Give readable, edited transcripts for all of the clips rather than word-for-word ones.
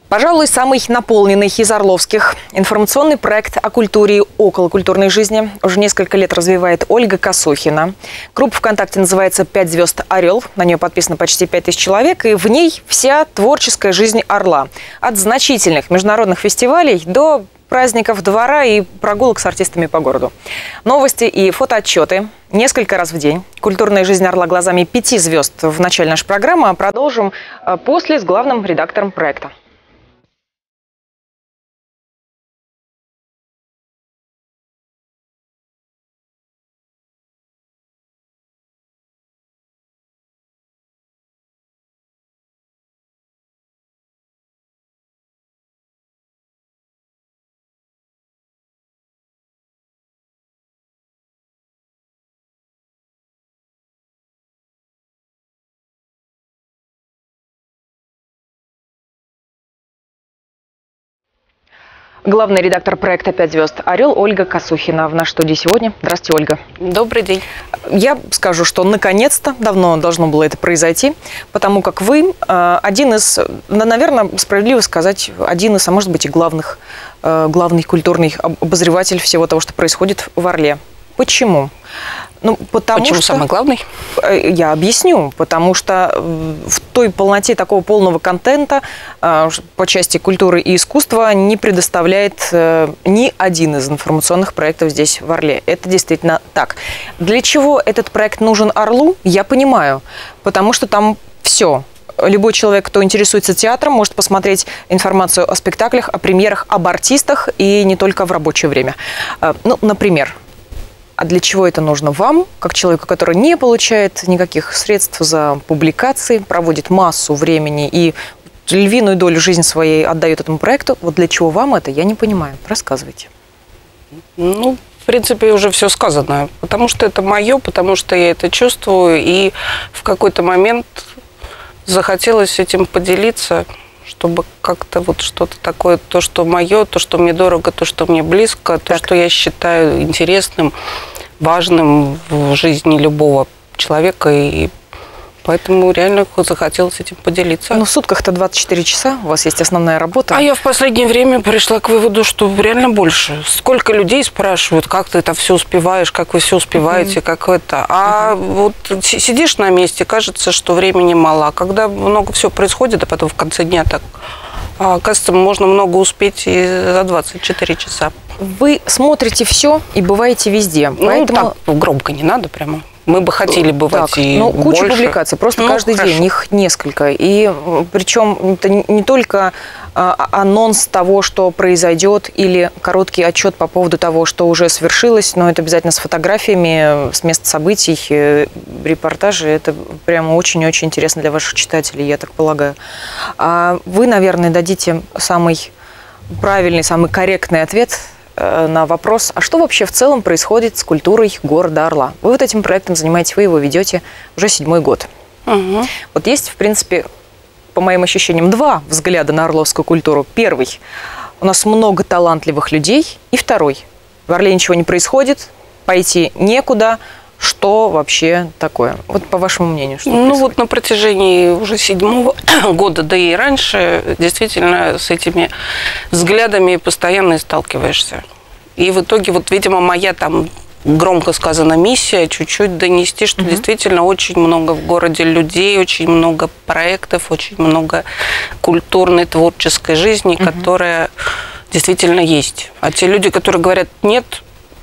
Пожалуй, самый наполненный из орловских. Информационный проект о культуре и околокультурной жизни уже несколько лет развивает Ольга Косухина. Группа ВКонтакте называется «5 звезд Орел». На нее подписано почти 5000 человек, и в ней вся творческая жизнь Орла. От значительных международных фестивалей до праздников двора и прогулок с артистами по городу. Новости и фотоотчеты несколько раз в день. Культурная жизнь Орла глазами 5 звезд в начале нашей программы. Продолжим после с главным редактором проекта. Главный редактор проекта «5 звезд Орел» Ольга Косухина в нашей студии сегодня. Здравствуйте, Ольга. Добрый день. Я скажу, что наконец-то, давно должно было это произойти, потому как вы один из, наверное, справедливо сказать, один из, а может быть и главный культурный обозреватель всего того, что происходит в Орле. Почему? Почему самый главный? Я объясню. Потому что в той полноте такого полного контента по части культуры и искусства не предоставляет ни один из информационных проектов здесь, в Орле. Это действительно так. Для чего этот проект нужен Орлу, я понимаю. Потому что там все. Любой человек, кто интересуется театром, может посмотреть информацию о спектаклях, о премьерах, об артистах и не только в рабочее время. Например. А для чего это нужно вам, как человеку, который не получает никаких средств за публикации, проводит массу времени и львиную долю жизни своей отдает этому проекту? Вот для чего вам это, я не понимаю. Рассказывайте. В принципе, уже все сказано. Потому что это мое, потому что я это чувствую. И в какой-то момент захотелось этим поделиться, чтобы как-то вот что-то такое, то, что мое, то, что мне дорого, то, что мне близко, то, что я считаю интересным, важным в жизни любого человека. И поэтому реально захотелось этим поделиться. В сутках-то 24 часа, у вас есть основная работа. А я в последнее время пришла к выводу, что реально больше. Сколько людей спрашивают, как ты это все успеваешь, как вы все успеваете, как это. А вот сидишь на месте, кажется, что времени мало. А когда много всего происходит, а потом в конце дня так, оказывается, можно много успеть и за 24 часа. Вы смотрите все и бываете везде. Поэтому... так громко не надо прямо. Мы бы хотели бывать так, и куча больше. Публикаций, просто каждый день, их несколько. И причем это не только анонс того, что произойдет, или короткий отчет по поводу того, что уже свершилось, но это обязательно с фотографиями, с мест событий, репортажи. Это прямо очень-очень интересно для ваших читателей, я так полагаю. А вы, наверное, дадите самый правильный, самый корректный ответ на вопрос, а что вообще в целом происходит с культурой города Орла? Вы вот этим проектом занимаетесь, вы его ведете уже 7-й год. Вот есть, в принципе, по моим ощущениям, два взгляда на орловскую культуру. Первый, у нас много талантливых людей. И второй, в Орле ничего не происходит, пойти некуда. Что вообще такое? Вот по вашему мнению, что происходит? Вот на протяжении уже 7-го года, да и раньше, действительно с этими взглядами постоянно сталкиваешься. И в итоге, вот, видимо, моя там громко сказана миссия чуть-чуть донести, что действительно очень много в городе людей, очень много проектов, очень много культурной, творческой жизни, которая действительно есть. А те люди, которые говорят «нет»,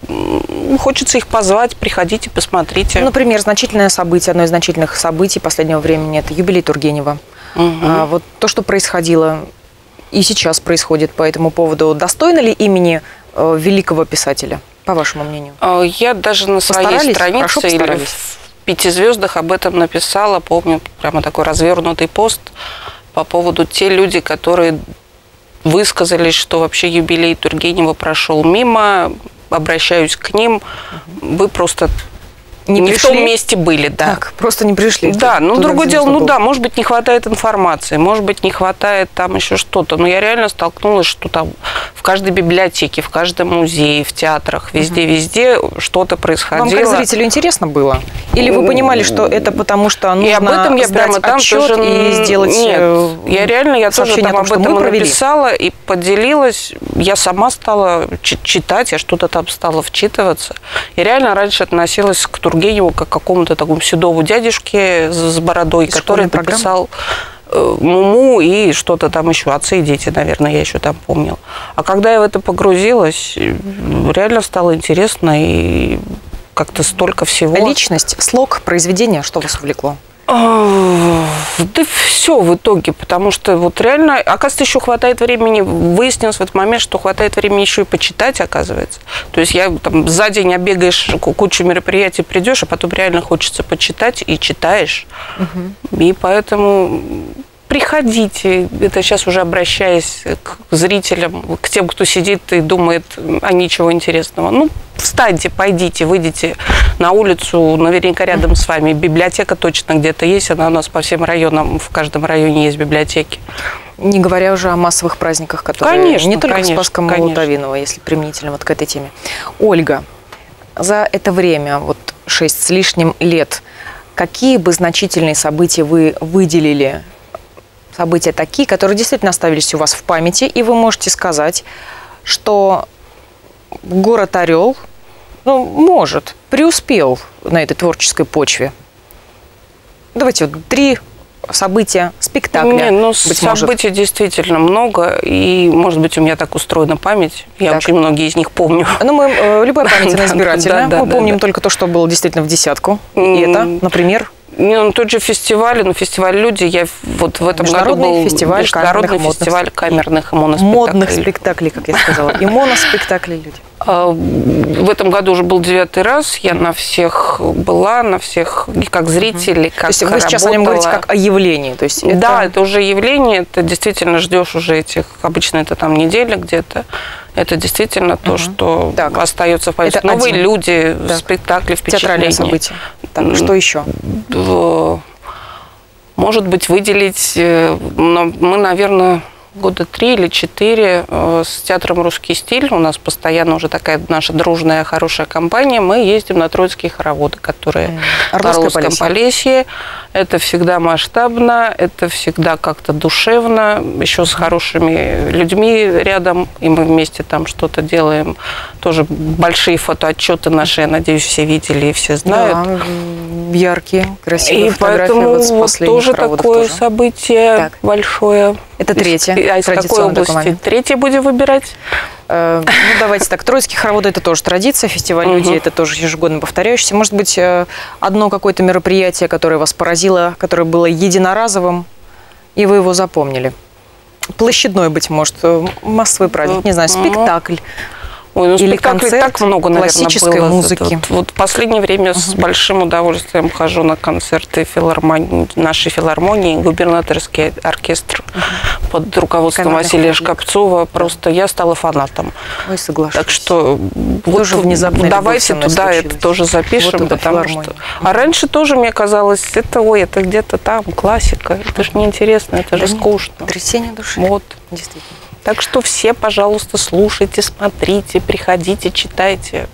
хочется их позвать, приходите, посмотрите. Например, значительное событие, одно из значительных событий последнего времени – это юбилей Тургенева. Вот то, что происходило и сейчас происходит по этому поводу, достойно ли имени великого писателя, по вашему мнению? Я даже на своей странице или в 5 звездах об этом написала, помню, прямо такой развернутый пост по поводу те люди, которые высказались, что вообще юбилей Тургенева прошел мимо. Обращаюсь к ним, вы просто не в том месте были, да. Так, просто не пришли. Да, ну другое дело, ну да, может быть, не хватает информации, может быть, не хватает там еще что-то. Но я реально столкнулась, что там в каждой библиотеке, в каждом музее, в театрах, везде что-то происходило. Вам как зрителю интересно было? Или вы понимали, что это потому, что нужно и об этом я прямо там тоже и сделать Нет, я тоже там об этом написала и поделилась. Я сама стала читать, я что-то там стала вчитываться. Я реально раньше относилась к Тургеневу как к какому-то такому седому дядюшке с бородой, который написал Муму и что-то там еще, «Отцы и дети», наверное, я еще там помнила. А когда я в это погрузилась, реально стало интересно и как-то столько всего. Личность, слог, произведение, что вас увлекло? Да все в итоге, потому что вот реально, оказывается, еще хватает времени, выяснилось в этот момент, что хватает времени еще и почитать, оказывается. То есть я там за день обегаешь кучу мероприятий, придешь, а потом реально хочется почитать и читаешь. И поэтому приходите, это сейчас уже обращаясь к зрителям, к тем, кто сидит и думает, а ничего интересного. Ну, встаньте, пойдите, выйдите на улицу, наверняка рядом с вами. Библиотека точно где-то есть, она у нас по всем районам, в каждом районе есть библиотеки. Не говоря уже о массовых праздниках, которые не только в Спасском Молотовиново, если применительно вот к этой теме. Ольга, за это время, вот 6 с лишним лет, какие бы значительные события вы выделили? События такие, которые действительно оставились у вас в памяти, и вы можете сказать, что город Орел, преуспел на этой творческой почве. Давайте вот 3 события, спектакля. Событий действительно много, и, может быть, у меня так устроена память. Я очень многие из них помню. Любая память избирательная. Мы помним только то, что было действительно в десятку. И это, например... Тот же фестиваль, фестиваль «Люди», я вот в этом году был международный фестиваль камерных и моноспектаклей. Модных спектаклей, как я сказала, и моноспектаклей «Люди». В этом году уже был 9-й раз, я на всех была, на всех, и как зритель, и как работала. То есть вы сейчас о нем говорите как о явлении? То есть да, это уже явление, это действительно ждешь уже этих, обычно это там неделя где-то. Это действительно то, что остается в памяти. Новые люди, спектакли, впечатления. Театральные события. Так, что еще? Может быть, выделить, мы, наверное, года 3 или 4 с театром «Русский стиль». У нас постоянно уже такая наша дружная, хорошая компания. Мы ездим на Троицкие хороводы, которые в Орловском Полесье. Это всегда масштабно, это всегда как-то душевно, еще с хорошими людьми рядом, и мы вместе там что-то делаем. Тоже большие фотоотчеты наши, я надеюсь, все видели и все знают. Да, яркие, красивые фотографии. И поэтому вот тоже такое событие большое. Это 3-е. А из какой области? 3-е будем выбирать? Давайте так. Троицкие хороводы – это тоже традиция. Фестиваль «Люди» – это тоже ежегодно повторяющийся. Может быть, одно какое-то мероприятие, которое вас поразило, которое было единоразовым, и вы его запомнили? Площадной, быть может, массовый праздник, не знаю, спектакль. Или концерт так много, наверное, классической было. музыки. Вот в последнее время с большим удовольствием хожу на концерты нашей филармонии, губернаторский оркестр под руководством Василия Шкапцова. Просто я стала фанатом. Ой, соглашусь. Так что тоже внезапно давайте туда это тоже запишем, потому что... А раньше тоже мне казалось, это где-то там классика. Это же неинтересно, это же скучно. Потрясение души. Вот. Действительно. Так что все, пожалуйста, слушайте, смотрите, приходите, читайте.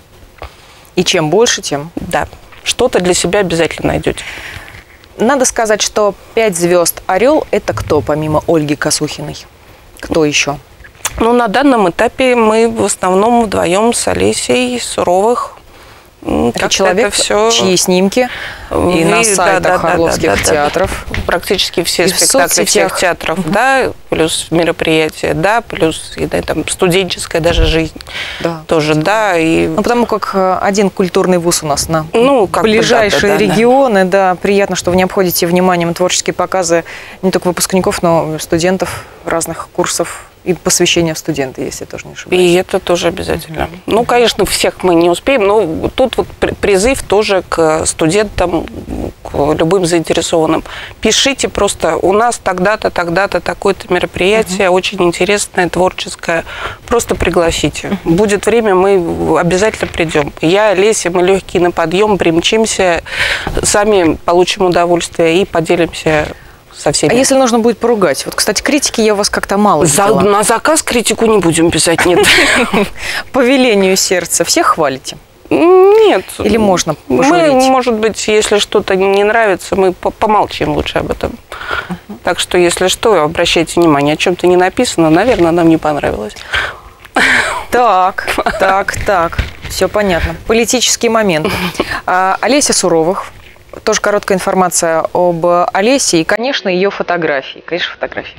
И чем больше, тем... Да, что-то для себя обязательно найдете. Надо сказать, что 5 звезд «Орел» – это кто, помимо Ольги Косухиной? Кто еще? На данном этапе мы в основном вдвоем с Олесей Суровых. Это человек, чьи снимки и на сайтах орловских театров. Практически все спектакли всех театров, плюс мероприятия, плюс и там студенческая даже жизнь тоже, И... потому как один культурный вуз у нас на ближайшие регионы, приятно, что вы не обходите вниманием творческие показы не только выпускников, но и студентов разных курсов и посвящение в студенты, если я тоже не ошибаюсь. И это тоже обязательно. Ну, конечно, всех мы не успеем, но тут вот призыв тоже к студентам, к любым заинтересованным. Пишите просто, у нас тогда-то, тогда-то такое-то мероприятие, очень интересное, творческое. Просто пригласите. Будет время, мы обязательно придем. Я, Леся, мы легкие на подъем, примчимся, сами получим удовольствие и поделимся со всеми. А если нужно будет поругать? Вот, кстати, критики я у вас как-то мало видела. На заказ критику не будем писать, нет. По велению сердца всех хвалите? Нет. Или можно пожурить? Мы, может быть, если что-то не нравится, мы помолчим лучше об этом. Так что, если что, обращайте внимание, о чем-то не написано, наверное, нам не понравилось. Так. Все понятно. Политические моменты. Олеся Суровых. Тоже короткая информация об Олесе и, конечно, ее фотографии. Конечно, фотографии.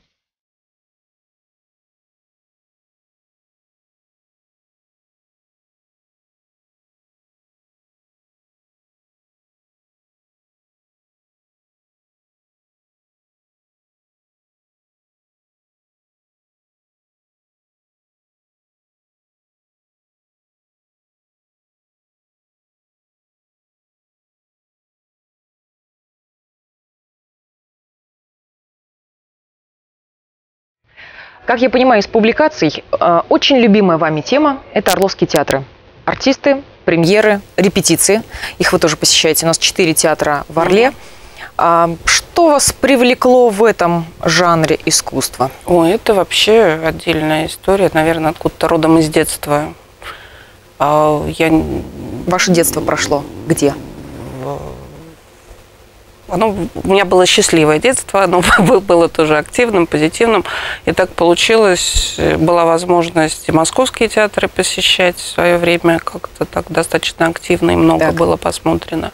Как я понимаю из публикаций, очень любимая вами тема – это Орловские театры. Артисты, премьеры, репетиции. Их вы тоже посещаете. У нас 4 театра в Орле. Что вас привлекло в этом жанре искусства? Ой, это вообще отдельная история, наверное, откуда-то родом из детства. Ваше детство прошло где? У меня было счастливое детство, оно было тоже активным, позитивным. И так получилось, была возможность и московские театры посещать в свое время, как-то так достаточно активно и много было посмотрено.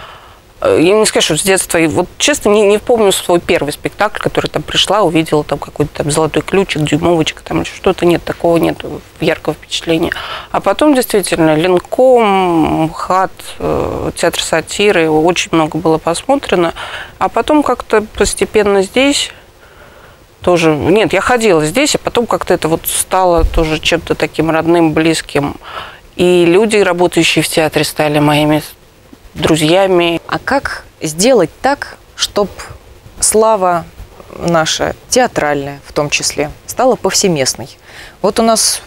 Я не скажу, что с детства, вот честно, не помню свой первый спектакль, который там пришла, увидела там какой-то там золотой ключик, дюймовочка, там что-то нет, такого нет, яркого впечатления. А потом действительно Ленком, МХАТ, театр сатиры, очень много было посмотрено. А потом как-то постепенно здесь тоже, нет, я ходила здесь, а потом как-то это вот стало тоже чем-то таким родным, близким. И люди, работающие в театре, стали моими друзьями. А как сделать так, чтобы слава наша, театральная в том числе, стала повсеместной? Вот у нас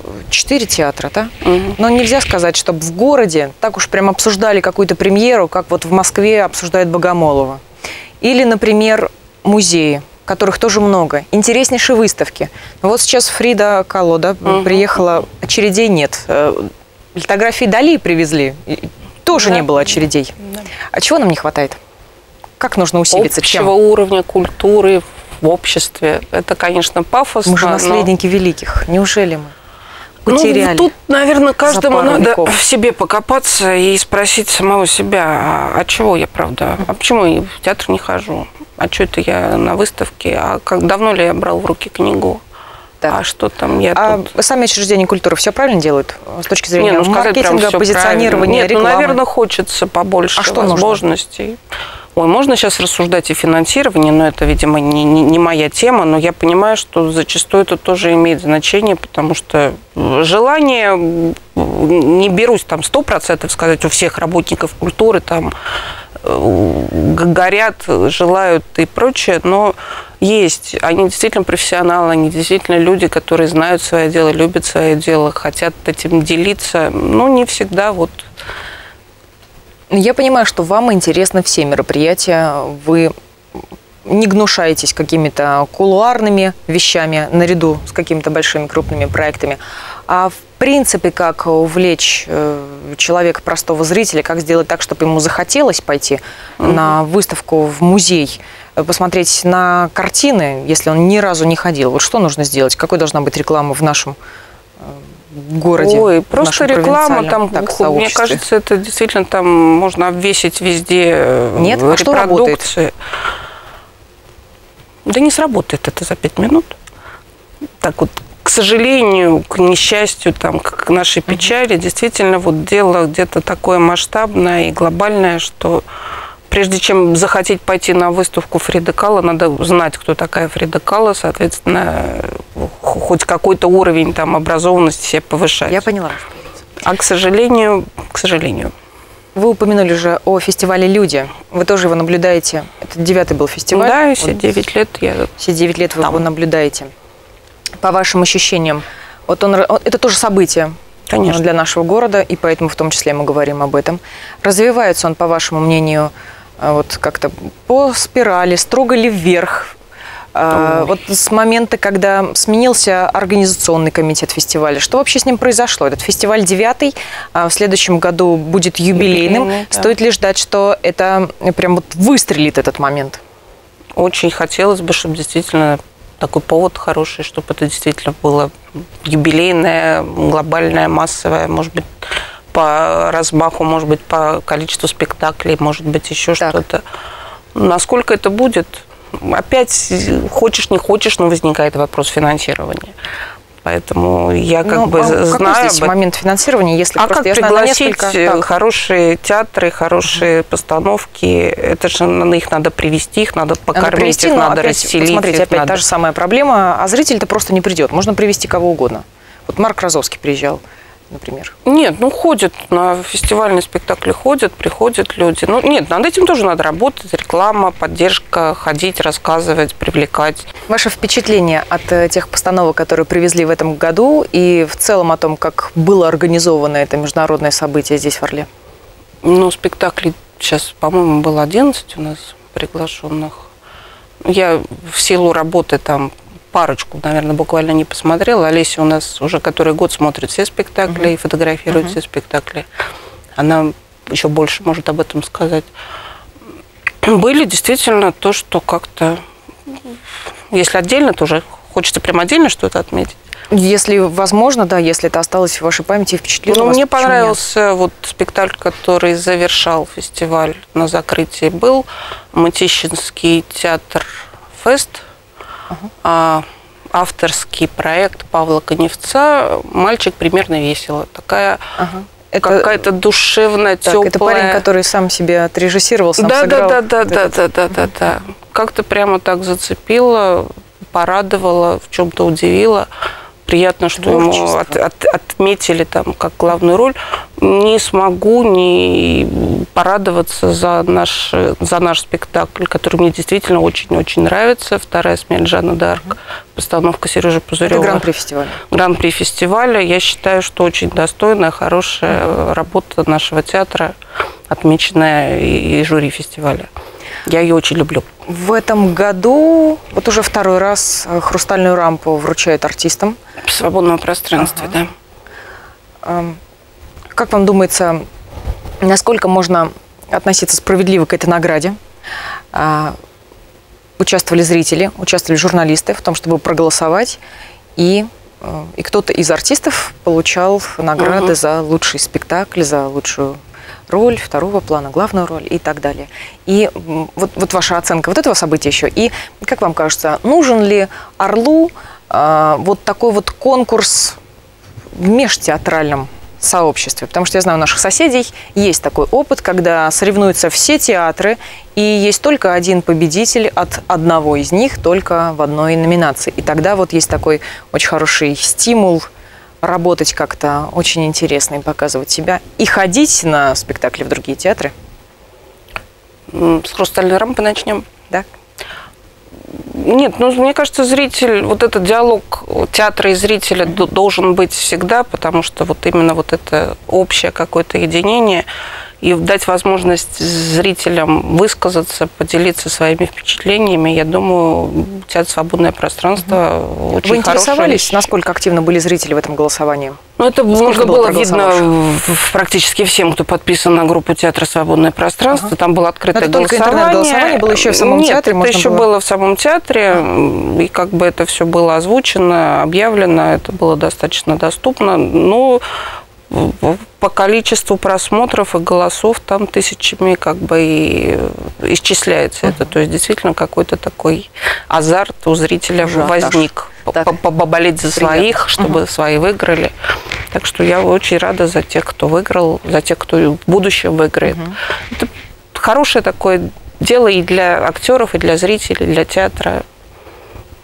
4 театра, да? Но нельзя сказать, чтобы в городе так уж прям обсуждали какую-то премьеру, как вот в Москве обсуждают Богомолова. Или, например, музеи, которых тоже много. Интереснейшие выставки. Вот сейчас Фрида Кало, да, приехала, очередей нет. Литографии Дали привезли. Тоже не было очередей. А чего нам не хватает? Как нужно усилиться? Общего уровня культуры в обществе. Это, конечно, пафосно. Мы же наследники великих. Неужели мы потеряли? Тут, наверное, каждому надо в себе покопаться и спросить самого себя, а чего я, правда? А почему я в театр не хожу? А что это я на выставке? А как давно ли я брал в руки книгу? А что там я тут? Сами учреждения культуры все правильно делают с точки зрения маркетинга, позиционирования, Нет, рекламы? Наверное, хочется побольше возможностей. Ой, можно сейчас рассуждать о финансировании, но это, видимо, не моя тема, но я понимаю, что зачастую это тоже имеет значение, потому что желание, не берусь там 100% сказать, у всех работников культуры там горят, желают и прочее, но есть. Они действительно профессионалы, они действительно люди, которые знают свое дело, любят свое дело, хотят этим делиться. Но не всегда вот. Я понимаю, что вам интересны все мероприятия. Вы не гнушаетесь какими-то кулуарными вещами наряду с какими-то большими крупными проектами. А в принципе, как увлечь человека, простого зрителя, как сделать так, чтобы ему захотелось пойти на выставку в музей, посмотреть на картины, если он ни разу не ходил. Вот что нужно сделать? Какой должна быть реклама в нашем городе? Ой, просто реклама там, мне кажется, это действительно там можно обвесить везде. Нет? А что работает? Да не сработает это за 5 минут. Так вот, к сожалению, к несчастью, там, к нашей печали, действительно, вот дело где-то такое масштабное и глобальное, что прежде чем захотеть пойти на выставку Фриды Кало, надо знать, кто такая Фрида Кало, соответственно, хоть какой-то уровень там образованности себе повышать. Я поняла. А, к сожалению... Вы упомянули же о фестивале «Люди». Вы тоже его наблюдаете. Это 9-й был фестиваль. Да, все 9 лет я... Все 9 лет вы его наблюдаете. По вашим ощущениям, это тоже событие, конечно, для нашего города, и поэтому в том числе мы говорим об этом. Развивается он, по вашему мнению, вот как-то по спирали, строго ли вверх? Вот с момента, когда сменился организационный комитет фестиваля, что вообще с ним произошло? Этот фестиваль 9-й, в следующем году будет юбилейным. Да. Стоит ли ждать, что это прям вот выстрелит этот момент? Очень хотелось бы, чтобы действительно такой повод хороший, чтобы это действительно было юбилейное, глобальное, массовое, может быть, по размаху, может быть, по количеству спектаклей, может быть, еще что-то. Насколько это будет? Опять, хочешь, не хочешь, но возникает вопрос финансирования. Поэтому я как бы знаю... Какой здесь момент финансирования, если просто как пригласить хорошие театры, хорошие постановки? Это же на их надо привести, их надо покормить, их надо расселить. Смотрите, опять та же самая проблема, а зритель-то просто не придет. Можно привести кого угодно. Вот Марк Розовский приезжал, например. Нет, ходят на фестивальные спектакли, приходят люди. Нет, над этим тоже надо работать. Реклама, поддержка, ходить, рассказывать, привлекать. Ваше впечатление от тех постановок, которые привезли в этом году, и в целом о том, как было организовано это международное событие здесь, в Орле? Спектаклей сейчас, по-моему, было 11 у нас приглашенных. Я в силу работы там парочку, наверное, буквально не посмотрела. Олеся у нас уже который год смотрит все спектакли и фотографирует все спектакли. Она еще больше может об этом сказать. Были действительно то, что как-то... Если отдельно, то уже хочется прям отдельно что-то отметить. Если возможно, да, если это осталось в вашей памяти и впечатлило вас. Мне понравился вот спектакль, который завершал фестиваль на закрытии, был Мытищинский театр «Фест». Авторский проект Павла Коневца «Мальчик примерно весело». Такая какая-то душевная, теплая. Это парень, который сам себя отрежиссировал, сам сыграл. Да. Как-то прямо так зацепило, порадовало, в чем-то удивило. Приятно, что ему отметили там как главную роль. Не смогу не порадоваться за наш спектакль, который мне действительно очень-очень нравится. «Вторая смерть Жанны д'Арк», постановка Сережи Пузырева. Это гран-при фестиваля. Гран-при фестиваля. Я считаю, что очень достойная, хорошая работа нашего театра, отмеченная и жюри фестиваля. Я ее очень люблю. В этом году вот уже второй раз «Хрустальную рампу» вручают артистам. В свободном пространстве, да. Как вам думается, насколько можно относиться справедливо к этой награде? Участвовали зрители, участвовали журналисты в том, чтобы проголосовать, и кто-то из артистов получал награды за лучший спектакль, за лучшую роль, второго плана, главную роль и так далее. И вот ваша оценка вот этого события еще. И, как вам кажется, нужен ли Орлу вот такой вот конкурс в межтеатральном сообществе? Потому что я знаю, у наших соседей есть такой опыт, когда соревнуются все театры, и есть только один победитель от одного из них, только в одной номинации. И тогда вот есть такой очень хороший стимул работать как-то очень интересно и показывать себя. И ходить на спектакли в другие театры. С «Хрустальной рампы» начнем. Да. Нет, мне кажется, зритель, вот этот диалог театра и зрителя должен быть всегда, потому что вот именно вот это общее какое-то единение, и дать возможность зрителям высказаться, поделиться своими впечатлениями. Я думаю, театр «Свободное пространство» очень Вы интересовались, насколько активно были зрители в этом голосовании? Это можно было видно практически всем, кто подписан на группу театра «Свободное пространство». Там было открытое голосование. Только интернет-голосование было еще в самом театре? Нет, это еще было в самом театре. И как бы это все было озвучено, объявлено. Это было достаточно доступно. Но по количеству просмотров и голосов там тысячами как бы и исчисляется это. То есть действительно какой-то такой азарт у зрителя возник. Поболеть за своих, чтобы свои выиграли. Так что я очень рада за тех, кто выиграл, за тех, кто в будущем выиграет. Это хорошее такое дело и для актеров, и для зрителей, и для театра.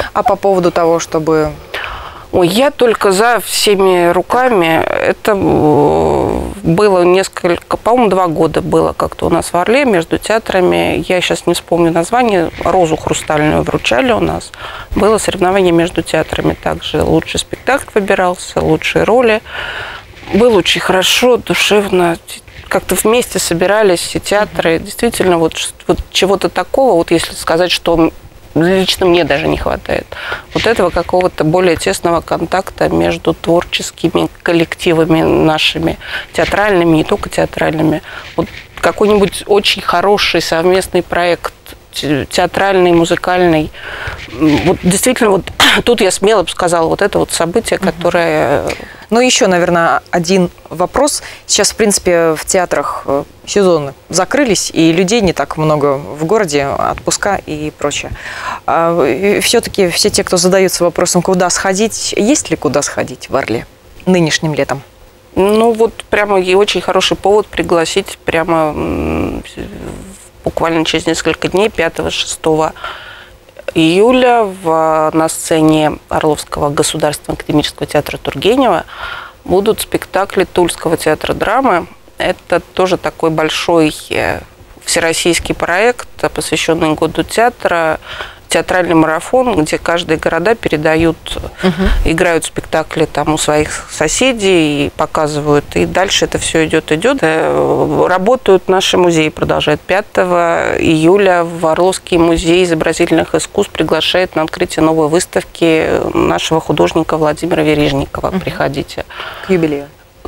А по поводу того, чтобы... Ой, я только за всеми руками. Это было несколько, по-моему, 2 года было как-то у нас в Орле между театрами. Я сейчас не вспомню название. Розу хрустальную вручали у нас. Было соревнование между театрами. Также лучший спектакль выбирался, лучшие роли. Было очень хорошо, душевно. Как-то вместе собирались все театры. Действительно, вот чего-то такого, вот если сказать, что лично мне даже не хватает. Вот этого какого-то более тесного контакта между творческими коллективами нашими, театральными, не только театральными. Вот какой-нибудь очень хороший совместный проект, театральный, музыкальный. Вот действительно, вот тут я смело бы сказала, вот это вот событие, которое... Ну, еще, наверное, один вопрос. Сейчас, в принципе, в театрах сезоны закрылись, и людей не так много в городе, отпуска и прочее. Все-таки все те, кто задаются вопросом, куда сходить, есть ли куда сходить в Орле нынешним летом? Ну, вот прямо и очень хороший повод пригласить прямо буквально через несколько дней, 5-6 июля на сцене Орловского государственного академического театра Тургенева будут спектакли Тульского театра драмы. Это тоже такой большой всероссийский проект, посвященный году театра, театральный марафон, где каждые города передают, играют спектакли там у своих соседей и показывают. И дальше это все идет. Работают наши музеи, продолжают. 5 июля в Орловский музей изобразительных искусств приглашает на открытие новой выставки нашего художника Владимира Вережникова. Приходите. К юбилею.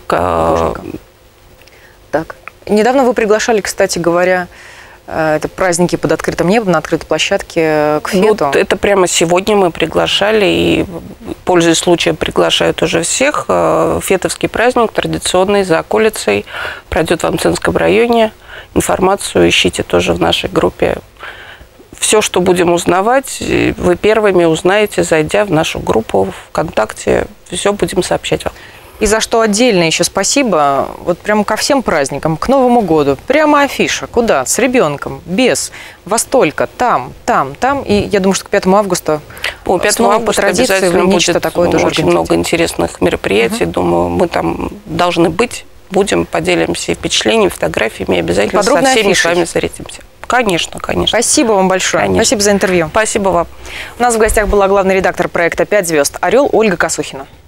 Так. Недавно вы приглашали, кстати говоря, это праздники под открытым небом на открытой площадке к фету. Вот это прямо сегодня мы приглашали, и, пользуясь случаем, приглашают уже всех. Фетовский праздник традиционный за околицей пройдет в Амценском районе. Информацию ищите тоже в нашей группе. Все, что будем узнавать, вы первыми узнаете, зайдя в нашу группу ВКонтакте. Все будем сообщать вам. И за что отдельно еще спасибо, вот прямо ко всем праздникам, к Новому году, прямо афиша, куда, с ребенком, без, во столько, там. И я думаю, что к 5 августа, 5 августа обязательно будет такое тоже очень много интересных мероприятий. Думаю, мы там должны быть, будем, поделимся впечатлениями, фотографиями, обязательно со всеми с вами встретимся. Конечно, конечно. Спасибо вам большое. Конечно. Спасибо за интервью. Спасибо вам. У нас в гостях была главный редактор проекта «5 звезд» «Орел» Ольга Косухина.